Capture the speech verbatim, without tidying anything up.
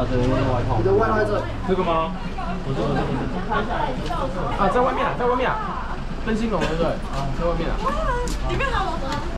的外套。 你的外套在这。 这个吗？我这个这个。啊，在外面啊，在外面啊。灯芯龙对不对？啊，在外面啊。 里面还有